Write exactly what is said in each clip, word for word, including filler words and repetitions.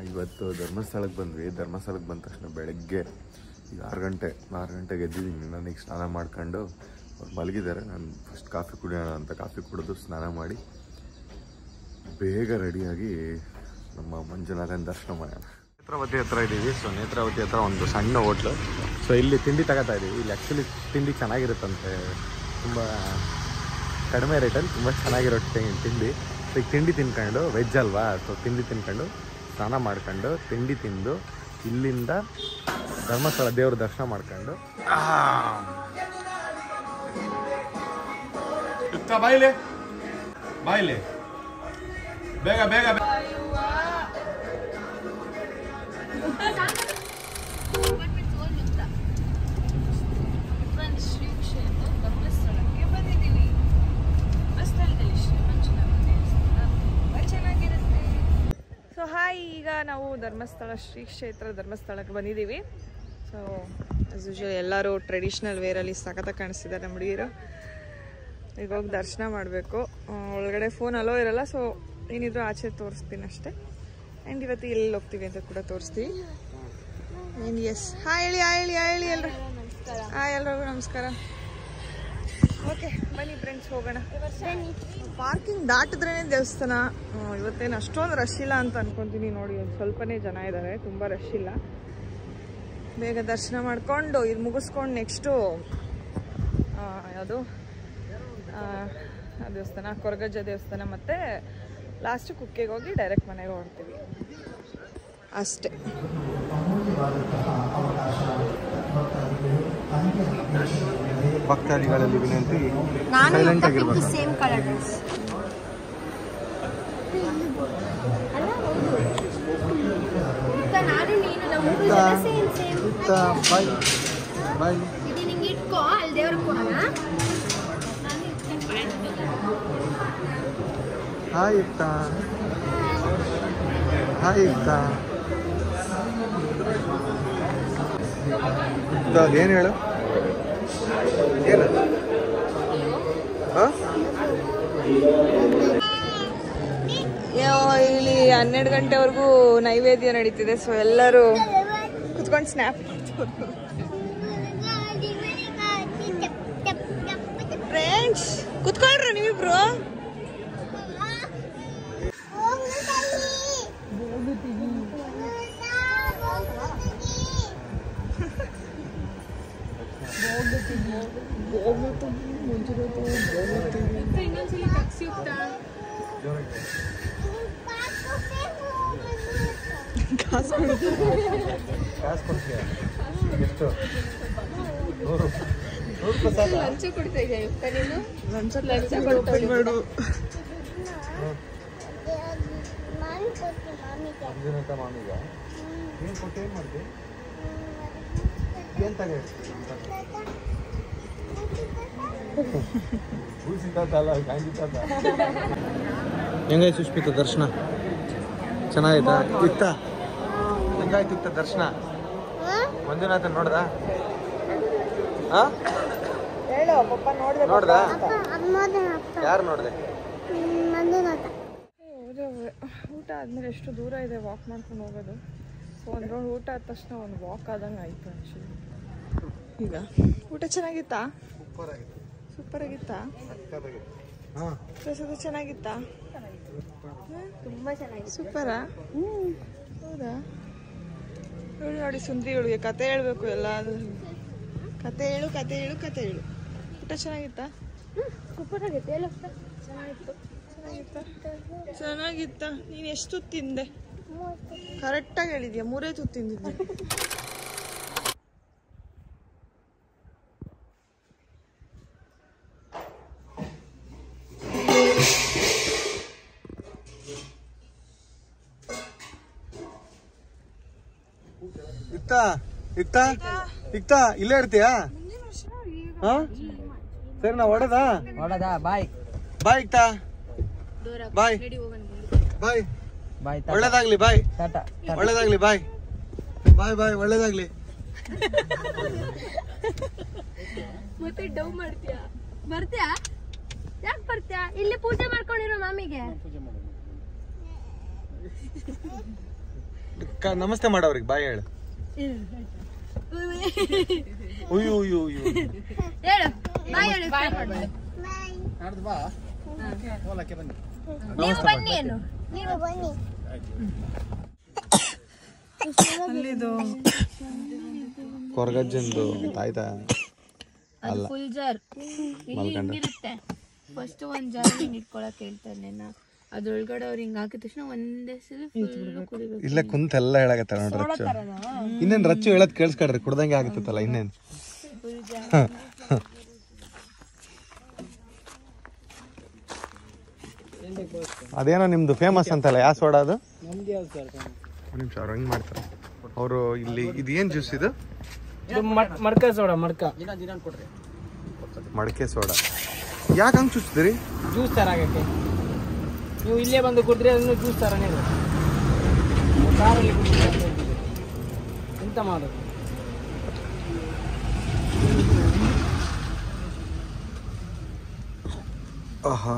ಇವತ್ತು ಧರ್ಮಸ್ಥಳಕ್ಕೆ ಬಂದ್ವಿ. ಧರ್ಮಸ್ಥಳಕ್ಕೆ ಬಂದ ತಕ್ಷಣ ಬೆಳಗ್ಗೆ ಈಗ ಆರು ಗಂಟೆ ಆರು ಗಂಟೆಗೆ ಎದ್ದಿದ್ದೀನಿ. ನನಗೆ ಸ್ನಾನ ಮಾಡ್ಕೊಂಡು ಅವ್ರು ಮಲಗಿದ್ದಾರೆ. ನಾನು ಫಸ್ಟ್ ಕಾಫಿ ಕುಡಿಯೋಣ ಅಂತ ಕಾಫಿ ಕುಡಿದು ಸ್ನಾನ ಮಾಡಿ ಬೇಗ ರೆಡಿಯಾಗಿ ನಮ್ಮ ಮಂಜುನಾಥನ ದರ್ಶನ ಮಾಡೋಣ. ನೇತ್ರಾವತಿ ಹತ್ರ ಇದ್ದೀವಿ. ಸೊ ನೇತ್ರಾವತಿ ಹತ್ರ ಒಂದು ಸಣ್ಣ ಹೋಟ್ಲು. ಸೊ ಇಲ್ಲಿ ತಿಂಡಿ ತಗೋತಾ ಇದ್ದೀವಿ. ಇಲ್ಲಿ ಆ್ಯಕ್ಚುಲಿ ತಿಂಡಿ ಚೆನ್ನಾಗಿರುತ್ತಂತೆ, ತುಂಬ ಕಡಿಮೆ ರೇಟಲ್ಲಿ ತುಂಬ ಚೆನ್ನಾಗಿರೋ ತಿಂಡಿ. ಸೊ ಈಗ ತಿಂಡಿ ತಿನ್ಕೊಂಡು, ವೆಜ್ ಅಲ್ವಾ, ಸೊ ತಿಂಡಿ ತಿನ್ಕೊಂಡು ಸ್ನಾನ ಮಾಡ್ಕೊಂಡು ತಿಂಡಿ ತಿಂದು ಇಲ್ಲಿಂದ ಧರ್ಮಸ್ಥಳ ದೇವ್ರ ದರ್ಶನ ಮಾಡ್ಕೊಂಡು ಬಾಯಿಲೆ ಬಾಯಿಲೆ ಬೇಗ ಬೇಗ ಸೊ ಹಾಯ್, ಈಗ ನಾವು ಧರ್ಮಸ್ಥಳ ಶ್ರೀ ಕ್ಷೇತ್ರ ಧರ್ಮಸ್ಥಳಕ್ಕೆ ಬಂದಿದ್ದೀವಿ. ಸೊ ಆಸ್ ಯೂಶುವಲ್ ಎಲ್ಲರೂ ಟ್ರೆಡಿಷ್ನಲ್ ವೇರಲ್ಲಿ ಸಖತ್ತಾಗಿ ಕಾಣಿಸ್ತಿದ್ದಾರೆ ನಮ್ಮ ಹುಡುಗಿರು. ಈಗ ಹೋಗಿ ದರ್ಶನ ಮಾಡಬೇಕು. ಒಳಗಡೆ ಫೋನ್ ಅಲೋ ಇರಲ್ಲ, ಸೊ ಏನಿದ್ರು ಆಚೆ ತೋರಿಸ್ತೀನಿ ಅಷ್ಟೇ. ಆ್ಯಂಡ್ ಇವತ್ತು ಎಲ್ಲಿ ಹೋಗ್ತೀವಿ ಅಂತ ಕೂಡ ತೋರಿಸ್ತೀವಿ. ಆ್ಯಂಡ್ ಎಸ್ ಹಾಯ್ ಹೇಳಿ ಹಾಯ್ ಹೇಳಿ ಹಾಯ್ ಹೇಳಿ ಎಲ್ಲರೂ ಹಾಯ್ ಎಲ್ರಿಗೂ ನಮಸ್ಕಾರ. ಓಕೆ ಬನ್ನಿ ಫ್ರೆಂಡ್ಸ್ ಹೋಗೋಣ. ಪಾರ್ಕಿಂಗ್ ದಾಟಿದ್ರೇ ದೇವಸ್ಥಾನ. ಇವತ್ತೇನು ಅಷ್ಟೊಂದು ರಶ್ ಇಲ್ಲ ಅಂತ ಅನ್ಕೊತೀನಿ. ನೋಡಿ ಒಂದು ಸ್ವಲ್ಪನೇ ಜನ ಇದ್ದಾರೆ, ತುಂಬ ರಶ್ ಇಲ್ಲ. ಬೇಗ ದರ್ಶನ ಮಾಡಿಕೊಂಡು ಇದು ಮುಗಿಸ್ಕೊಂಡು ನೆಕ್ಸ್ಟು ಯಾವುದು ದೇವಸ್ಥಾನ, ಕೊರಗಜ್ಜ ದೇವಸ್ಥಾನ, ಮತ್ತು ಲಾಸ್ಟು ಕುಕ್ಕೆಗೆ ಹೋಗಿ ಡೈರೆಕ್ಟ್ ಮನೆಗೆ ಹೊರಡ್ತೀವಿ ಅಷ್ಟೇ. ಭಕ್ತಾದಿಗಳಲ್ಲಿ ವಿನಂತಿ ಸೈಲೆಂಟ್ ಆಗಿರ್ಬೇಕು. ಸೇಮ್ ಕಲರ್ ಡ್ರೆಸ್ ನಾನು ನೀನು ನಮ್ಮ ಸೇಮ್ ಸೇಮ್ ಬಾಯ್ ಬಾಯ್. ಇದು ನಿಂಗೆ ಇಟ್ಕೋ, ಅಲ್ಲಿ ದೇವ್ರಿಗೆ ಕೊಡೋಣ. ಹಾಯ್ ಇತ್ತ ಹಾಯ್ ಇತ್ತ ಏನು ಹೇಳು, ಏನು ಇಲ್ಲಿ ಹನ್ನೆರಡು ಗಂಟೆವರೆಗೂ ನೈವೇದ್ಯ ನಡೀತಿದೆ. ಸೊ ಎಲ್ಲರೂ ಕುತ್ಕೊಂಡು ಸ್ನ್ಯಾಪ್ ಫ್ರೆಂಡ್ಸ್ ಕುತ್ಕೊಳ್ರಿ ನೀವಿಬ್ರು. ಕಾಸು ಕೊಡ್ತೀಯ ಎಷ್ಟು? ಲಂಚ ಕೊಡ್ತಾ ಇದೆಯಾ ನೀನು? ಲಂಚ ಲಂಚ ಕೊಡ್ತಾ ಮಾಡು. ಮಂಜುನಾಥ ಮಾಮಿಗ ಏನು ಕೊಟ್ಟು ಏನು ಮಾಡಿದೆ? ಏನು ತಗ ಹೆಂಗಾಯ್ತು ಸುಷ್ಮಿತ ದರ್ಶನ? ಚೆನ್ನಾಯ್ತಾ? ಇತ್ತ ಹೆಂಗಾಯ್ತು ಇತ್ತ ದರ್ಶನ? ಮಂಜುನಾಥ ನೋಡ್ದ? ನೋಡ್ದ? ಯಾರು ನೋಡ್ದೆ? ಊಟ ಆದ್ಮೇಲೆ ಎಷ್ಟು ದೂರ ಇದೆ ವಾಕ್ ಮಾಡ್ಕೊಂಡು ಹೋಗೋದು. ಸೊ ಒಂದು ರೌಂಡ್ ಊಟ ಆದ ತಕ್ಷಣ ಒಂದು ವಾಕ್ ಆದಂಗೆ ಆಯ್ತು ಆ್ಯಕ್ಚುಲಿ. ಈಗ ಊಟ ಚೆನ್ನಾಗಿತ್ತಾ? ಸೂಪರ್ ಆಗಿತ್ತು. ಸೂಪರ್ ಆಗಿತ್ತಾ? ಪ್ರಸಾದ ಚೆನ್ನಾಗಿತ್ತಾ? ತುಂಬಾ ಚೆನ್ನಾಗಿ. ಸೂಪರಾ? ಹೌದಾ? ನೋಡಿ ನೋಡಿ ಸುಂದ್ರಿಗಳಿಗೆ ಕತೆ ಹೇಳ್ಬೇಕು. ಎಲ್ಲ ಕತೆ ಹೇಳು ಕತೆ ಹೇಳು ಕತೆ ಹೇಳು. ಊಟ ಚೆನ್ನಾಗಿತ್ತಾ? ಸೂಪರ್ ಆಗಿತ್ತು. ಎಲ್ಲ ಚೆನ್ನಾಗಿತ್ತು. ಚೆನ್ನಾಗಿತ್ತಾ? ಚೆನ್ನಾಗಿತ್ತ? ನೀನು ಎಷ್ಟು ತುತ್ತು ತಿಂದೆ? ಕರೆಕ್ಟಾಗಿ ಹೇಳಿದ್ಯಾ, ಮೂರೇ ತುತ್ತು ತಿಂದಿದ್ದೆ. ಇತ್ತ ಇತ್ತ ಇತ್ತ ಇಲ್ಲೇ ಇರ್ತೀಯಾ? ಹಾ ಸರಿ, ನಾ ಹೊಡೆದಾ ಹೊಡೆದಾ? ಬಾಯ್ ಬಾಯ್ ಇತ್ತ ಬಾಯ್ ಬಾಯ್ ಬಾಯ್. ಒಳ್ಳೇದಾಗ್ಲಿ ಬಾಯ್. ಟಾಟಾ. ಒಳ್ಳೇದಾಗ್ಲಿ ಬಾಯ್ ಬಾಯ್ ಬಾಯ್ ಒಳ್ಳೇದಾಗ್ಲಿ. ಮತ್ತೆ ಡವ್ ಮಾಡ್ತೀಯಾ? ಬರ್ತೀಯಾ? ಯಾಕೆ ಬರ್ತೀಯಾ? ಇಲ್ಲಿ ಪೂಜೆ ಮಾಡ್ಕೊಂಡಿರೋ ಮಾಮಿಗೆ ನಮಸ್ತೆ ಮಾಡೋರಿಗೆ ಬಾಯ್ ಹೇಳು. ಉಯ್ಯು ಉಯ್ಯು ಉಯ್ಯು ಹೇಳು ಬಾಯ್ ಹೇಳು ಬಾಯ್ ಮಾಡು ನೀವು ಬನ್ನಿ ಏನು ನೀವು ಬನ್ನಿ ಅಲ್ಲಿದು ಕೊರಗಜ್ಜಂದು ತಾಯ್ತಾ ಅದು ಫುಲ್ ಜಾರ್ ಇಲ್ಲಿ ಹಿಂಗಿರುತ್ತೆ ಫಸ್ಟ್ ಒಂದ್ ಜಾರ್ ಹಿಂಗ್ ಇಟ್ಕೊಳಕ್ ಹೇಳ್ತಾನೆ ನಾ ಅದ್ರೊಳಗಡೆ ಅವ್ರು ಹಿಂಗ್ ಹಾಕಿದ ತಕ್ಷಣ ಒಂದೇ ಸಲ ಫುಲ್ ಕುಡಿಬೇಕು. ಇಲ್ಲ ಕುಂತೆಲ್ಲ ಹೇಳಕತ್ತಾರ ನೋಡ್ರಿ ರಚ್ಚು. ಇನ್ನೇನ್ ರಚ್ಚು ಹೇಳದ್ ಕೇಳಿಸ್ಕೊಡ್ರಿ ಕುಡ್ದಂಗೆ ಆಗತ್ತಲ್ಲ ಇನ್ನೇನ್. ಅದೇನೋ ನಿಮ್ದು ಫೇಮಸ್ ಅಂತಲ್ಲ ಯಾವ ಸೋಡಾ ಅದು? ಒಂದು ನಿಮಿಷ ಅವ್ರು ಹೆಂಗ್ ಮಾಡ್ತಾರೆ ಅವರು ಇಲ್ಲಿ. ಇದು ಏನ್ ಜ್ಯೂಸ್ ಇದು? ಮಡ್ಕ ಸೋಡಾ ಮಡ್ಕ ಮಡಕೆ ಸೋಡಾ. ಯಾಕೆ ಹಂಗೆ ಚುಚ್ಚಿದ್ರಿ? ಜ್ಯೂಸ್ ತರ ಆಗಕ್ಕೆ. ನೀವು ಇಲ್ಲೇ ಬಂದು ಕುಡಿದ್ರೆ ಅದನ್ನು ಜ್ಯೂಸ್ ತರನೇ ಕಾರಲ್ಲಿ ಕುಡಿದ್ರೆ ಎಂತ ಮಾಡೋದು? ಆಹಾ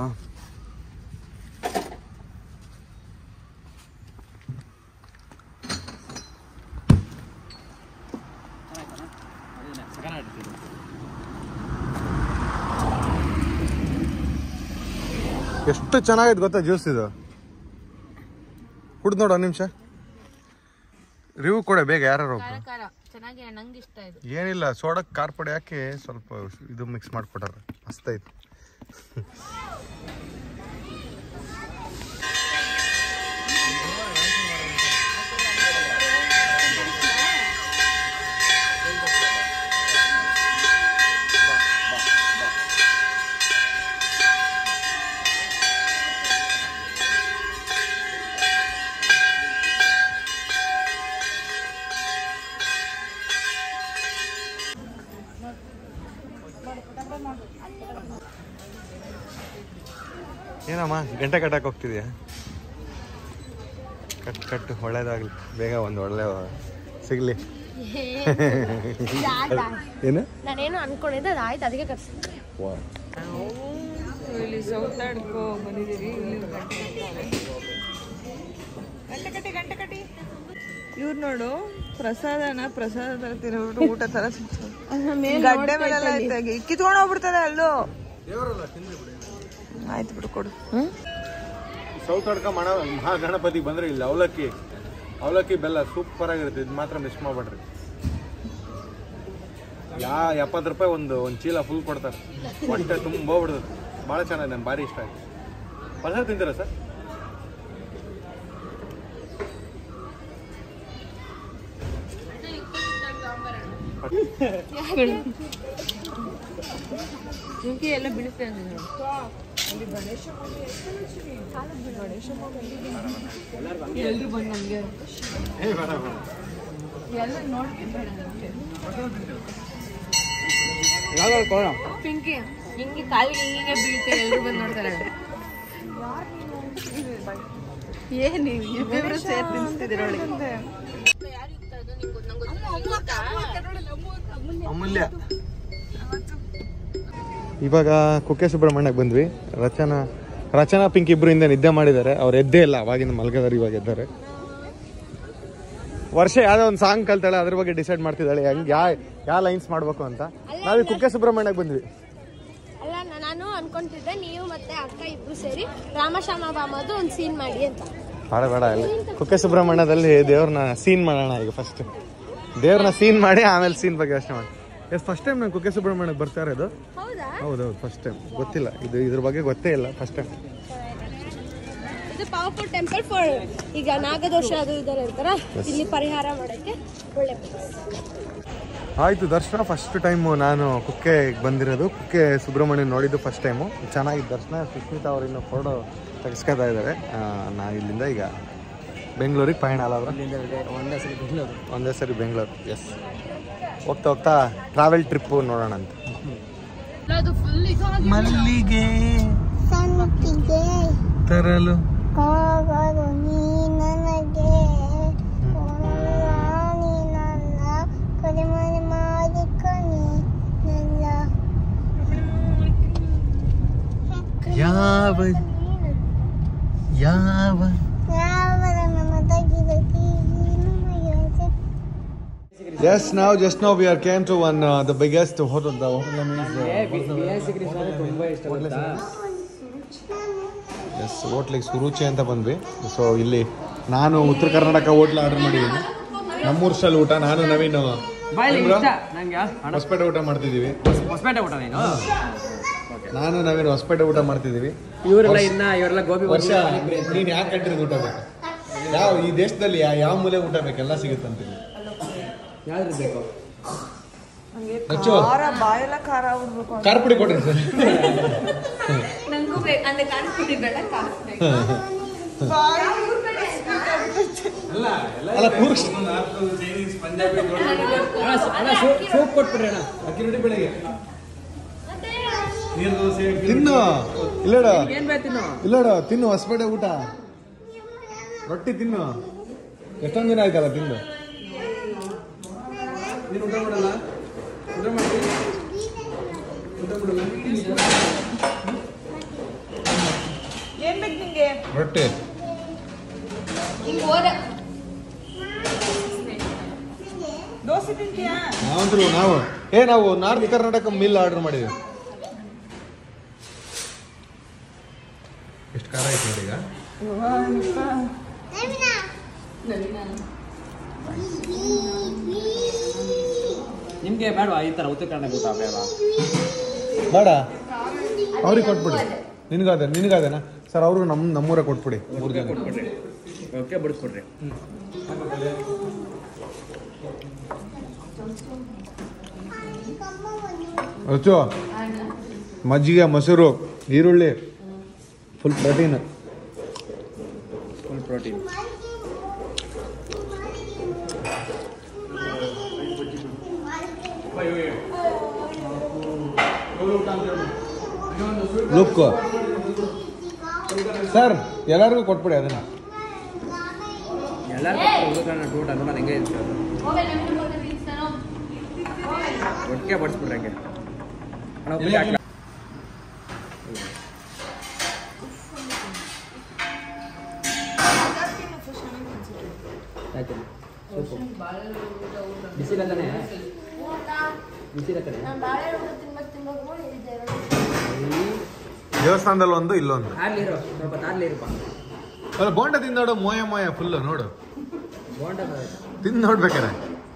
ಎಷ್ಟು ಚೆನ್ನಾಗೈತೆ ಗೊತ್ತಾ ಜ್ಯೂಸ್ ಇದು. ಕುಡ್ದು ನೋಡು ಒಂದು ನಿಮಿಷ ರಿವ್ಯೂ ಕೊಡೆ ಬೇಗ ಯಾರು. ಚೆನ್ನಾಗಿದೆ ನಂಗೆ ಇಷ್ಟ ಇದು. ಏನಿಲ್ಲ ಸೋಡಕ್ಕೆ ಖಾರ ಪುಡಿ ಹಾಕಿ ಸ್ವಲ್ಪ ಇದು ಮಿಕ್ಸ್ ಮಾಡಿಕೊಟ್ಟಾರ ಮಸ್ತೈತಿ. ಏನಮ್ಮ ಗಂಟೆ ಕಟ್ಟಕ್ಕೆ ಹೋಗ್ತಿದ್ಯಾ? ಕಟ್ ಕಟ್ಟು ಒಳ್ಳೇದಾಗ್ಲಿ, ಬೇಗ ಒಂದು ಒಳ್ಳೆ ಸಿಗ್ಲಿ. ಏನು ನಾನೇನು ಅನ್ಕೊಂಡಿದ್ದೆ ಅದು ಆಯ್ತು, ಅದಕ್ಕೆ ಕರ್ಸಿದ್ದೆ. ಇಲ್ಲಿ ಸೌತಾಡ್ಕೋ ಬಂದಿದ್ದೀವಿ. ಗಂಟೆ ಕಟ್ಟಿ ಗಂಟೆ ಕಟ್ಟಿ ಇವ್ರು ನೋಡು ಪ್ರಸಾದನ ಪ್ರಸಾದ ತರ ತಿನ್ಬಿಟ್ಟು ಊಟ ತರ ಗಡ್ಡೆ ಮೇಲೆಲ್ಲ ಐತಾಗಿ ಕಿತ್ಕೊಂಡು ಹೋಗ್ಬಿಡ್ತಾರೆ ಅಲ್ಲೂ. ಆಯ್ತು ಬಿಡು ಕೊಡು. ಸೌತಡ್ಕ ಮಣ ಮಹಾಗಣಪತಿ ಬಂದ್ರೆ ಇಲ್ಲಿ ಅವಲಕ್ಕಿ ಅವಲಕ್ಕಿ ಬೆಲ್ಲ ಸೂಪರ್ ಆಗಿರುತ್ತೆ. ಇದು ಮಾತ್ರ ಮಿಸ್ ಮಾಡ್ಬೇಡ್ರಿ. ಯಾ ಎಪ್ಪತ್ತು ರೂಪಾಯಿ ಒಂದು ಒಂದು ಚೀಲ ಫುಲ್ ಕೊಡ್ತಾರೆ. ಹೊಟ್ಟೆ ತುಂಬ ಹೋಗ್ಬಿಡ್ತದೆ. ಭಾಳ ಚೆನ್ನಾಗಿದೆ, ನಂಗೆ ಭಾರಿ ಇಷ್ಟ ಆಯ್ತು. ಪ್ರಸಾದ ತಿಂತೀರಾ ಸರ್? ಎಲ್ಲ ಬೀಳುತ್ತೆ ಎಲ್ರು ಬಂದು ನಮ್ಗೆ ಎಲ್ಲ ನೋಡಿ ಪಿಂಕಿ ಹಿಂಗೆ ಕಾಲಿಗೆ ಹಿಂಗೆ ಬೀಳುತ್ತೆ. ಎಲ್ರು ಬಂದು ನೋಡ್ತಾರೆ. ಏನು ಇಬ್ಬರು ಸೇರಿ ತಿನ್ಸ್ತಿದ್ದೀರ ಒಳಗೆ? ಅಮೂಲ್ಯ. ಇವಾಗ ಕುಕ್ಕೆ ಸುಬ್ರಹ್ಮಣ್ಯಕ್ಕೆ ಬಂದ್ವಿ. ರಚನಾ ರಚನಾ ಪಿಂಕ್ ಇಬ್ರು ಹಿಂದೆ ನಿದ್ದೆ ಮಾಡಿದ್ದಾರೆ. ಅವ್ರು ಎದ್ದೇ ಇಲ್ಲ, ಅವಾಗಿಂದ ಮಲ್ಗದಾರೆ, ಇವಾಗ ಎದ್ದಾರೆ. ವರ್ಷ ಯಾವ್ದೋ ಒಂದು ಸಾಂಗ್ ಕಲ್ತಾಳೆ, ಅದ್ರ ಬಗ್ಗೆ ಡಿಸೈಡ್ ಮಾಡ್ತಿದ್ದಾಳೆ ಹೆಂಗೆ ಯಾವ ಯಾವ ಲೈನ್ಸ್ ಮಾಡ್ಬೇಕು ಅಂತ. ನಾವೀಗ ಕುಕ್ಕೆ ಸುಬ್ರಹ್ಮಣ್ಯಕ್ಕೆ ಬಂದ್ವಿ. ಅಲ್ಲ ನಾನು ಅನ್ಕೊಂತಿದ್ದೆ ನೀವು ಮತ್ತೆ ಅಕ್ಕ ಇಬ್ರು ಸೇರಿ ರಾಮಶ್ಯಾಮ ಬಾಮದು ಒಂದು ಸೀನ್ ಮಾಡಿ ಅಂತ. ಬೇಡ ಬೇಡ, ಅಲ್ಲಿ ಕುಕ್ಕೆ ಸುಬ್ರಹ್ಮಣ್ಯದಲ್ಲಿ ದೇವ್ರನ್ನ ಸೀನ್ ಮಾಡೋಣ. ಈಗ ಫಸ್ಟ್ ದೇವ್ರನ್ನ ಸೀನ್ ಮಾಡಿ ಆಮೇಲೆ ಸೀನ್ ಬಗ್ಗೆ ಯೋಚನೆ ಮಾಡಿ. ಎಷ್ಟು ಫಸ್ಟ್ ಟೈಮ್ ನಾನು ಕುಕ್ಕೆ ಸುಬ್ರಹ್ಮಣ್ಯಕ್ಕೆ ಬರ್ತಾ ಇರೋದು. ಹೌದೌದು, ಫಸ್ಟ್ ಟೈಮ್. ಗೊತ್ತಿಲ್ಲ, ಇದು ಇದ್ರ ಬಗ್ಗೆ ಗೊತ್ತೇ ಇಲ್ಲ, ಫಸ್ಟ್ ಟೈಮ್. ಇದು ಪವರ್ಫುಲ್ ಟೆಂಪಲ್ ಫಾರ್ ಈಗ ನಾಗದೋಷ ಅದು ಇದರ ಇರ್ತಾರ, ಇಲ್ಲಿ ಪರಿಹಾರ ಮಾಡೋಕ್ಕೆ ಒಳ್ಳೆ ಪ್ಲೇಸ್. ಆಯಿತು, ದರ್ಶನ ಫಸ್ಟ್ ಟೈಮು ನಾನು ಕುಕ್ಕೆ ಬಂದಿರೋದು. ಕುಕ್ಕೆ ಸುಬ್ರಹ್ಮಣ್ಯ ನೋಡಿದ್ದು ಫಸ್ಟ್ ಟೈಮು. ಚೆನ್ನಾಗಿದ್ದು ದರ್ಶನ. ಸುಸ್ಮಿತಾ ಅವರು ಇನ್ನೂ ಫೋಟೋ ತೆಗೆಸ್ಕೊತಾ ಇದ್ದಾರೆ. ನಾವು ಇಲ್ಲಿಂದ ಈಗ ಬೆಂಗಳೂರಿಗೆ ಪಯಣ ಅಲ್ಲ ಅವರು? ಒಂದೇ ಸರಿ ಬೆಂಗಳೂರು ಒಂದೇ ಸರಿ ಬೆಂಗಳೂರು. ಎಸ್, ಹೋಗ್ತಾ ಹೋಗ್ತಾ ಟ್ರಾವೆಲ್ ಟ್ರಿಪ್ಪು ನೋಡೋಣ ಅಂತ. ಮಲ್ಲಿಗೆ ತರಲು ಯಾವ ಯಾವ Yes, now just now we are came to one uh, the biggest hotel. The hotel means ತುಂಬಾ ಇಷ್ಟ ಗೊತ್ತಾ? ಎಸ್ ಹೋಟ್ಲಿಗೆ ಸುರುಚಿ ಅಂತ ಬಂದ್ವಿ. ಸೊ ಇಲ್ಲಿ ನಾನು ಉತ್ತರ ಕರ್ನಾಟಕ ಹೋಟ್ಲ್ ಆರ್ಡರ್ ಮಾಡಿದ್ದೀನಿ. ನಮ್ಮೂರ್ ಸ್ಟೈಲ್ ಊಟ. ನಾನು ನವೀನ್ ಹೊಸಪೇಟೆ ಊಟ ಮಾಡ್ತಿದ್ದೀವಿ. ಹೊಸಪೇಟೆ ಊಟ ನೀನು? ನಾನು ನವೀನ್ ಹೊಸಪೇಟೆ ಊಟ ಮಾಡ್ತಿದ್ದೀವಿ. ಇವರೆಲ್ಲ ಇನ್ನ ಇವರೆಲ್ಲ ಗೋಬಿ ವರ್ಷ ನೀನು ಯಾವ ಕಂಟ್ರಿಗೆ ಊಟ ಬೇಕು? ಯಾವ ಈ ದೇಶದಲ್ಲಿ ಯಾವ ಮೂಲೆ ಊಟ ಬೇಕೆಲ್ಲ ಸಿಗುತ್ತಂತೀನಿ. ಯಾವ್ದು ಬೇಕು? ಖಾರ ಬಾಯೆಲ್ಲ ಖಾರ ಆಗ್ಬಿಡ್ಬೇಕು. ಖಾರ ಪುಡಿ ಕೊಡ್ರಿ ಸರ್. ನಂಗೂ ಬೇಕು ಅಂದ್ರೆ ಖಾರ ಪುಡಿ ಬೇಡ, ಖಾರ ಬೇಕು. ಅಲ್ಲ ಕೂರ್ಸ್ ಸೂಪ್ ಕೊಟ್ಬಿಡ್ರಿ ಅಣ್ಣ. ತಿನ್ನು. ಇಲ್ಲಡ ಏನ್ ಬೇಕು ತಿನ್ನು? ಇಲ್ಲಡ ತಿನ್ನು ಹೊಸಪೇಟೆ ಊಟ. ರೊಟ್ಟಿ ತಿನ್ನು. ಎಷ್ಟೊಂದು ದಿನ ಆಯ್ತಲ್ಲ ತಿಂದು. ನೀನು ಊಟ ಮಾಡಲ್ಲ? ಊಟ ಮಾಡ್ತೀವಿ? ಊಟ ಮಾಡಲ್ಲ? ಏನ್ ಬೇಕು ನಿಂಗೆ? ರೊಟ್ಟಿ. ಹಿಂಗ್ ಹೋದ ದೋಸೆ ತಿಂತೀಯಾ? ನಾವಂದ್ರು ನಾವು ಏ ನಾವು ನಾರ್ತ್ ಕರ್ನಾಟಕ ಮಿಲ್ ಆರ್ಡರ್ ಮಾಡಿದ್ವಿ. ಎಷ್ಟು ಖಾರ ಆಯ್ತು ನೋಡಿ ಈಗ. ನಿಮ್ಗೆ ಬೇಡವಾ ಈ ತರ ಉತ್ತರ ಕನ್ನಡ ಊಟ ಬೇಡ? ಬೇಡ ಅವ್ರಿಗೆ ಕೊಟ್ಬಿಡಿ. ನಿನಗಾದ ನಿನಗಾದೇನಾ ಸರ್? ಅವ್ರಿಗೂ ನಮ್ಮ ನಮ್ಮೂರ ಕೊಟ್ಬಿಡಿ. ಮೂರು ಜನ ಕೊಟ್ಬಿಡ್ರಿ. ಓಕೆ ಬಿಡಿಸ್ಕೊಡ್ರಿ. ಅಚ್ಚು ಮಜ್ಜಿಗೆ, ಮೊಸರು, ಈರುಳ್ಳಿ, full protein. Full protein. Look sir ಎಲ್ಲರಿಗೂ ಕೊಟ್ಬಿಡಿ ಅದನ್ನ. ಎಲ್ಲರೂ ಉತ್ತರ ಕನ್ನಡ ಊಟ ನೋಡೋಣ ಹೆಂಗೆ ಇರ್ತದೆ. ಒಟ್ಟಿಗೆ ಬಡಿಸ್ಬಿಡ್ರಿ ಹಂಗೆ. ಅಣ್ಣ ಉಪ್ಪಿಟ್ಟು ಹಾಕ್ಲಾ? ಆಯ್ತು ಸೂಪು. ಬಿಸಿಲ ತಾನೆ? ಬಿಸಿಲ ತಾನೆ? ದೇವಸ್ಥಾನದಲ್ಲಿ ಒಂದು ಇಲ್ಲೊಂದು. ತಾರ್ಲಿರು ಸ್ವಲ್ಪ ತಾರ್ಲಿರಪ್ಪ. ಅಲ್ಲ ಬೋಂಡ ತಿಂದೋಡು ಮೋಯ ಮೋಯ ಫುಲ್ ನೋಡು. ಬೋಂಡ ತಿಂದು ನೋಡ್ಬೇಕಾರೆ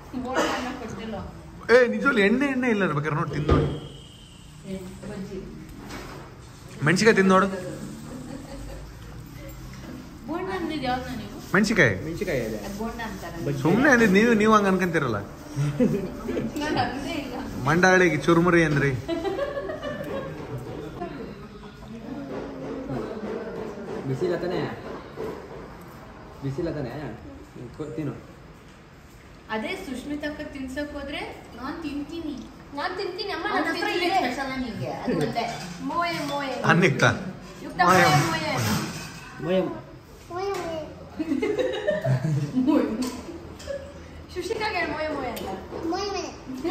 ಏ ನಿಜವಲ್ಲಿ ಎಣ್ಣೆ ಎಣ್ಣೆ ಇಲ್ಲ ಇರ್ಬೇಕಾರೆ ನೋಡಿ ತಿಂದು ನೋಡು. ಮೆಣಸಿಕಾಯಿ ತಿಂದು ನೋಡು. ಮೆಣಸಿಕಾಯಿ ಮೆಣಸಿಕಾಯಿ ಇದೆ. ಸುಮ್ಮನೆ ಅಂದಿದ್ದು ನೀವು ನೀವು ಹಂಗೆ ಅನ್ಕೊಂತೀರಲ್ಲ. ಮಂಡಾಳಿಗೆ ಚುರುಮುರಿ ಅಂದ್ರಿ. ಬಿಸಿಲ ತಾನೆ? ಬಿಸಿಲ ತಾನೆ? ತಿನ್ನು. ಅದೇ ಸುಷ್ಮಿತಕ್ಕ ತಿನ್ಸಕ್ ಹೋದ್ರೆ ನಾನ್ ತಿಂತೀನಿ ನಾನ್ ತಿಂತೀನಿ ಅಮ್ಮ ನನ್ನ ಹತ್ರ ಇದೆ ಸ್ಪೆಷಲ್ ನಿಮಗೆ ಅದು ಮತ್ತೆ ಮೋಯೆ ಮೋಯೆ ಅನ್ನಿಕ್ತ ಯುಕ್ತ ಮೋಯೆ ಮೋಯೆ ಮೋಯೆ ಮೋಯೆ ಸುಶಿಕಾಗೆ ಮೋಯೆ ಮೋಯೆ ಅಂತ ಮೋಯೆ ಮೋಯೆ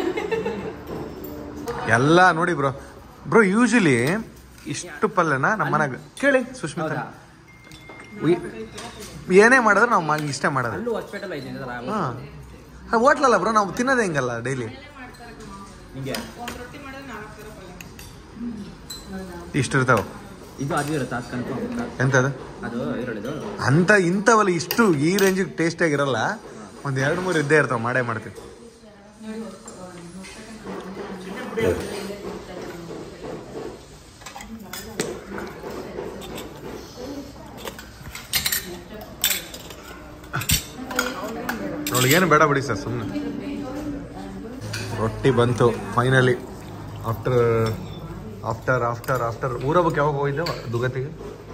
ಎಲ್ಲ ನೋಡಿ ಬ್ರೋ. ಬ್ರೋ ಯೂಶಲಿ ಇಷ್ಟು ಪಲ್ಯನ ನಮ್ಮ ಮನೆಗೆ ಕೇಳಿ ಸುಷ್ಮಿತಾ ಏನೇ ಮಾಡಿದ್ರೆ ನಾವು ಇಷ್ಟೇ ಮಾಡೋದು. ಅಲ್ಲೂ ಹಾಸ್ಪಿಟಲ್ ಐತೆ ಹಾಂ ಹೋಟ್ಲಲ್ಲ ಬ್ರೋ, ನಾವು ತಿನ್ನೋದೇ ಹಿಂಗಲ್ಲ ಡೈಲಿ. ಇಷ್ಟು ಇರ್ತಾವ. ಇದು ಅದು ಇರುತ್ತೆ ಅದು ಕನ್ಫರ್ಮ್. ಎಂತದು ಅದು ಈರುಳ್ಳಿದು ಅಂತ ಇಂಥವಲ್ಲ ಇಷ್ಟು ಈ ರೇಂಜಿಗೆ ಟೇಸ್ಟ್ ಆಗಿರಲ್ಲ. ಒಂದು ಎರಡು ಮೂರು ಇದ್ದೇ ಇರ್ತಾವ, ಮಾಡೇ ಮಾಡ್ತೀವಿ. ಅವಳಿಗೇನು ಬೇಡ ಬಿಡಿ ಸರ್, ಸುಮ್ಮನೆ. ರೊಟ್ಟಿ ಬಂತು finally. After after after after ಊರಬ್ಬಕ್ಕೆ ಯಾವಾಗ ಹೋಗಿದ್ದೆವು ದುಗತಿಗೆ?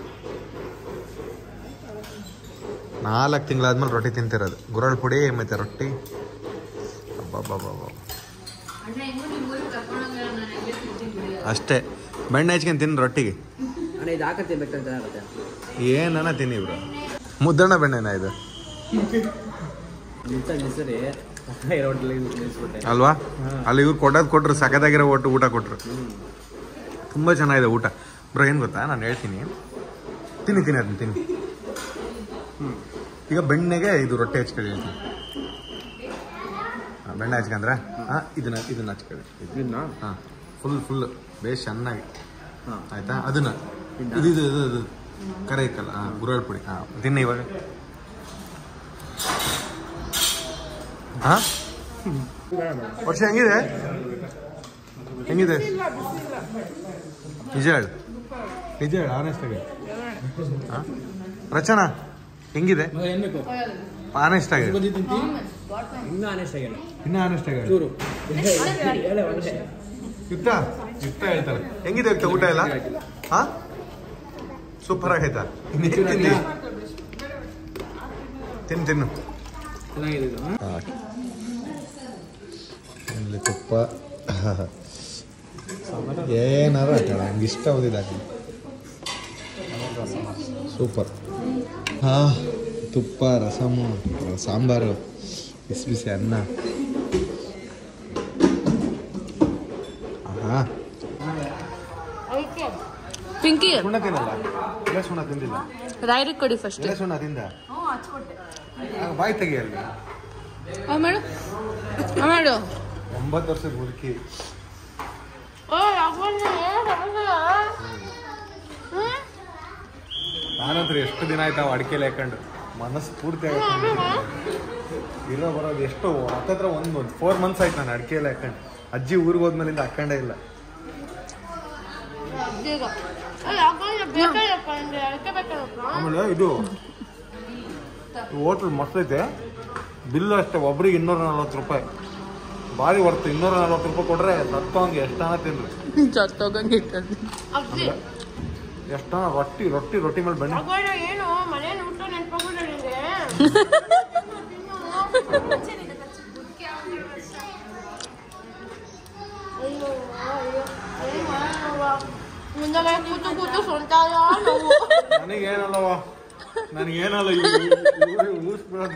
ನಾಲ್ಕು ತಿಂಗಳಾದ್ಮೇಲೆ ರೊಟ್ಟಿ ತಿಂತಿರೋದು. ಗುರಳ್ ಪುಡಿ ಮತ್ತೆ ರೊಟ್ಟಿ. ಅಬ್ಬಬ್ಬಬ್ಬ ಅಷ್ಟೇ. ಬೆಣ್ಣೆ ಹಚ್ಕೊಂಡು ತಿನ್ನು ರೊಟ್ಟಿಗೆ. ಇದು ಹಾಕ ತಿನ್ಬೇಕಂತ ಆಗುತ್ತೆ. ಏನನ್ನ ತಿನ್ನಿ ಬ್ರೋ. ಮುದ್ದಣ್ಣ ಬೆಣ್ಣೆನ ಇದು ಅಲ್ವಾ? ಅಲ್ಲಿ ಇವ್ರು ಕೊಡೋದು ಕೊಟ್ರು, ಸಖತ್ತಾಗಿರೋ ಒಟ್ಟು ಊಟ ಕೊಟ್ರು. ತುಂಬ ಚೆನ್ನಾಗಿದೆ ಊಟ ಬ್ರೋ. ಏನು ಗೊತ್ತಾ, ನಾನು ಹೇಳ್ತೀನಿ, ತಿನ್ನಿ ತಿನ್ನಿ ಅದನ್ನ ತಿನ್ನಿ. ಈಗ ಬೆಣ್ಣೆಗೆ ಇದು ರೊಟ್ಟಿ ಹಚ್ಕೊಳ್ಳಿ ಹೇಳ್ತೀನಿ. ಬೆಣ್ಣೆ ಹಚ್ಕೊಂಡ್ರೆ ಹಾಂ ಇದನ್ನ ಇದನ್ನ ಹಚ್ಕೊಳ್ಳಿ ಇದನ್ನ ಹಾಂ ಫುಲ್ ಫುಲ್ ಬೇಸ್ ಚೆನ್ನಾಗಿ ಆಯ್ತಾ ಅದನ್ನ ಇದು ಇದು ಇದು ಇದು ಕರೆ ಇಕ್ಕಲ್ಲ ಹಾಂ ಗುರಳ್ ಪುಡಿ ಹಾಂ ತಿನ್ನಿ ಇವಾಗ ಹಾಂ ವರ್ಷ ಹೆಂಗಿದೆ ಹೆಂಗಿದೆ ನಿಜ ಹೇಳು ನಿಜ ಹೇಳು ಆನೆಸ್ಟ್ ಆಗಿ ಹಾಂ ರಚನಾ ಹೆಂಗಿದೆ ಆನೆಸ್ಟ್ ಆಗಿದೆ ಇನ್ನೂ ಆನೆಸ್ಟ್ ಆಗಿಲ್ಲ ಇನ್ನೂ ಆನೆಸ್ಟ್ ಆಗಿದೆ ಚೂರು ಯುಕ್ತ ಯುಕ್ತ ಹೇಳ್ತಾರೆ ಹೆಂಗಿದೆ ಯುಕ್ತ ಊಟ ಎಲ್ಲ ಹಾ ಸೂಪರ್ ಆಗೈತಾ ತಿನ್ನಿ ತಿನ್ನು ತಿನ್ನು ಚೆನ್ನಾಗಿದೆ ಇದು. ಇಲ್ಲಿ ತುಪ್ಪ ಏನಾರು ಹಾಕೋಣ ನಂಗೆ ಇಷ್ಟ ಓದಿದ ಸೂಪರ್ ಹಾಂ ತುಪ್ಪ ರಸಮು ಸಾಂಬಾರು ಬಿಸಿ ಬಿಸಿ ಅನ್ನ ಹಾಂ ಪಿಂಕಿ ಸುಣ್ಣ ತಿನ್ನಲ್ಲ ಇಲ್ಲ ಸುಣ್ಣ ತಿಂದಿಲ್ಲ ರಾಯರಿಗೆ ಕೊಡಿ ಫಸ್ಟ್ ಇಲ್ಲ ಸುಣ್ಣ ತಿಂದ ಬಾಯಿ ತೆಗಿಯಲ್ಲ ಮಾಡು ಮಾಡು ಒಂಬತ್ತು ವರ್ಷದ ಹುಡುಕಿ ನಾನಂತರ ಎಷ್ಟು ದಿನ ಆಯ್ತು ಅವು ಅಡಿಕೆಲಿ ಹಾಕೊಂಡು ಮನಸ್ಸು ಪೂರ್ತಿ ಹಾಕೊಂಡು ಇರೋ ಬರೋದು ಎಷ್ಟು ಹತ್ತತ್ರ ಒಂದು ಫೋರ್ ಮಂತ್ಸ್ ಆಯ್ತು ನಾನು ಅಡಿಕೆಯಲ್ಲಿ ಹಾಕೊಂಡು ಅಜ್ಜಿ ಊರಿಗೆ ಹೋದ್ಮೇಲಿಂದ ಹಾಕೊಂಡೇ ಇಲ್ಲ ಆಮೇಲೆ ಇದು ಹೋಟ್ಲ್ ಮಸ್ತೈತೆ ಬಿಲ್ಲು ಅಷ್ಟೇ ಒಬ್ರಿಗೆ ಇನ್ನೂರ ನಲ್ವತ್ತು ರೂಪಾಯಿ ಭಾರಿ ವರ್ತು ಇನ್ನೂರ ನಲ್ವತ್ತು ರೂಪಾಯಿ ಕೊಟ್ರೆ ಸತ್ತೋಂಗೆ ಎಷ್ಟಾನ ತಿನ್ರಿ ಎಷ್ಟಾನ ರೊಟ್ಟಿ ರೊಟ್ಟಿ ರೊಟ್ಟಿ ಮೇಲೆ ಬನ್ನಿ ಏನು ಮನೆ ಊಟ ನೆನ್ಪಾಗ್ಬಿಟ್ಟೆ ಮುಂದೆ ಕೂತು ಕೂತು ಸೊಂಟಾಗ ನನಗೇನಲ್ಲವ ನನಗೇನಲ್ಲ ಊಸ್ಬಿಡೋದು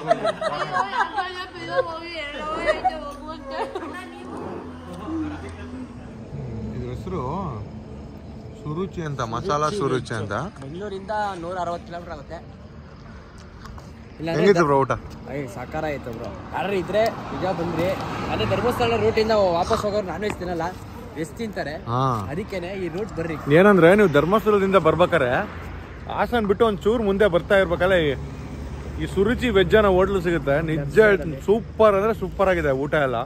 ಇದ್ರ ಹೆಸರು ಸುರುಚಿ ಅಂತ ಮಸಾಲಾ ಸುರುಚಿ ಅಂತ ಬೆಂಗಳೂರಿಂದ ನೂರ ಅರವತ್ತು ಕಿಲೋಮೀಟರ್ ಆಗುತ್ತೆ ಹೆಂಗಿತ್ತು ಬ್ರೋ ಊಟ ಅಯ್ಯ ಸಾಕಾರ ಆಯ್ತು ಬ್ರೋ ಯಾರು ಇದ್ರೆ ನಿಜ ಬಂದ್ರಿ ಅದೇ ಧರ್ಮಸ್ಥಳ ರೂಟಿಂದ ವಾಪಸ್ ಹೋಗೋರು ನಾನ್ ವೆಜ್ ತಿನ್ನಲ್ಲ ವೆಜ್ ತಿಂತಾರೆ ಅದಕ್ಕೇನೆ ಈ ರೂಟ್ ಬರ್ರಿ ಏನಂದ್ರೆ ನೀವು ಧರ್ಮಸ್ಥಳದಿಂದ ಬರ್ಬೇಕಾರೆ ಹಾಸನ್ ಬಿಟ್ಟು ಒಂದು ಚೂರು ಮುಂದೆ ಬರ್ತಾ ಇರ್ಬೇಕಲ್ಲ ಈ ಸುರುಚಿ ವೆಜ್ ಅನ್ನೋ ಹೋಟ್ಲು ಸಿಗುತ್ತೆ ನಿಜ ಸೂಪರ್ ಅಂದ್ರೆ ಸೂಪರ್ ಆಗಿದೆ ಊಟ ಎಲ್ಲ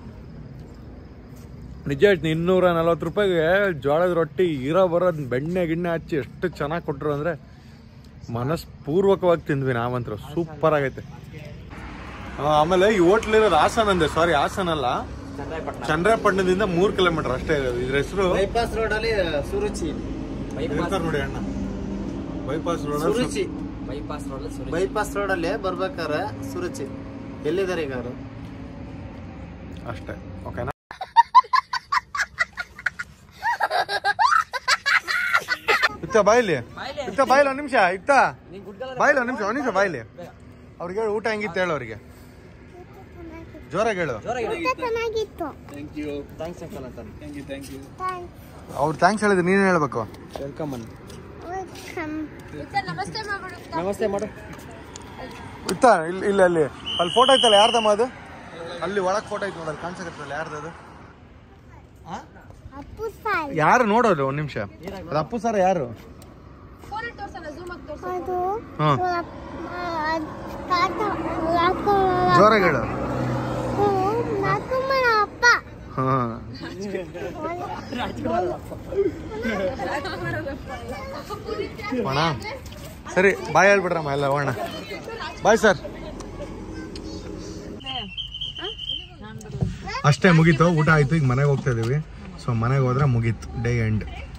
ನಿಜ ಹೇಳ್ತೀನಿ ಇನ್ನೂರ ನಲ್ವತ್ತು ರೂಪಾಯಿಗೆ ಜೋಳದ ರೊಟ್ಟಿ ಇರೋ ಬರೋದು ಬೆಣ್ಣೆ ಗಿಣ್ಣೆ ಹಚ್ಚಿ ಎಷ್ಟು ಚೆನ್ನಾಗಿ ಕೊಟ್ಟರು ಅಂದರೆ ಮನಸ್ಪೂರ್ವಕವಾಗಿ ತಿಂದ್ವಿ ನಾವಂತರೂ ಸೂಪರ್ ಆಗೈತೆ ಆಮೇಲೆ ಈ ಹೋಟ್ಲ್ ಇರೋದು ಹಾಸನ್ ಅಂದೆ ಸಾರಿ ಹಾಸನ್ ಅಲ್ಲ ಚಂದ್ರಪಟ್ಟಣದಿಂದ ಮೂರು ಕಿಲೋಮೀಟರ್ ಅಷ್ಟೇ ಇರೋದು ಇದ್ರ ಹೆಸರು ಬೈಪಾಸ್ ರೋಡ್ ಅಲ್ಲಿ ಸುರುಚಿ ನೋಡಿ ಅಣ್ಣ bypass road Suruchi bypass road bypass road ಅಲ್ಲಿ ಬರ್ಬೇಕಾರೆ ಸುರುಚಿ ಎಲ್ಲಿದ್ದಾರೆ ಈಗ ಅವರು ಅಷ್ಟೇ ಓಕೆನಾ ಇತ್ತ ಬಾಯಿಲಿ ಇತ್ತ ಬಾಯಿಲಿ ಒಂದು ನಿಮಿಷ ಇತ್ತ ಬಾಯಿಲಿ ಒಂದು ನಿಮಿಷ ಒಂದು ನಿಮಿಷ ಬಾಯಿಲಿ ಅವ್ರಿಗೆ ಹೇಳು ಊಟ ಹೆಂಗಿತ್ತು ಹೇಳು ಅವ್ರಿಗೆ ಜೋರಾಗಿ ಹೇಳು ಅವ್ರು ಥ್ಯಾಂಕ್ಸ್ ಹೇಳಿದ್ರೆ ನೀನು ಹೇಳ್ಬೇಕು ವೆಲ್ಕಮ್ ಅನ್ ನಮಸ್ತೆ ಮಾಡು ಇತ್ತ ಇಲ್ಲಿ ಇಲ್ಲಿ ಅಲ್ಲಿ ಅಲ್ಲಿ ಫೋಟೋ ಐತಲ್ಲ ಯಾರ್ದಮ್ಮ ಅದು ಅಲ್ಲಿ ಒಳಗೆ ಫೋಟೋ ಐತೆ ನೋಡಲ್ಲಿ ಕಾಣಿಸಕತ್ತಲ್ಲ ಯಾರ್ದು ಯಾರು ನೋಡೋದು ಒಂದ್ ನಿಮಿಷ ಅದು ಅಪ್ಪು ಸರ ಯಾರು ಜೋರಾಗಿ ಹೇಳು ಅಣ್ಣ ಸರಿ ಬಾಯ್ ಹೇಳ್ಬಿಡ್ರಮ್ಮ ಎಲ್ಲ ಹೋಣ ಬಾಯ್ ಸರ್ ಅಷ್ಟೇ ಮುಗೀತು ಊಟ ಆಯ್ತು ಈಗ ಮನೆಗೆ ಹೋಗ್ತಾ ಇದೀವಿ ಸೊ ಮನೆಗೆ ಹೋದ್ರೆ ಮುಗೀತು ಡೇ ಎಂಡ್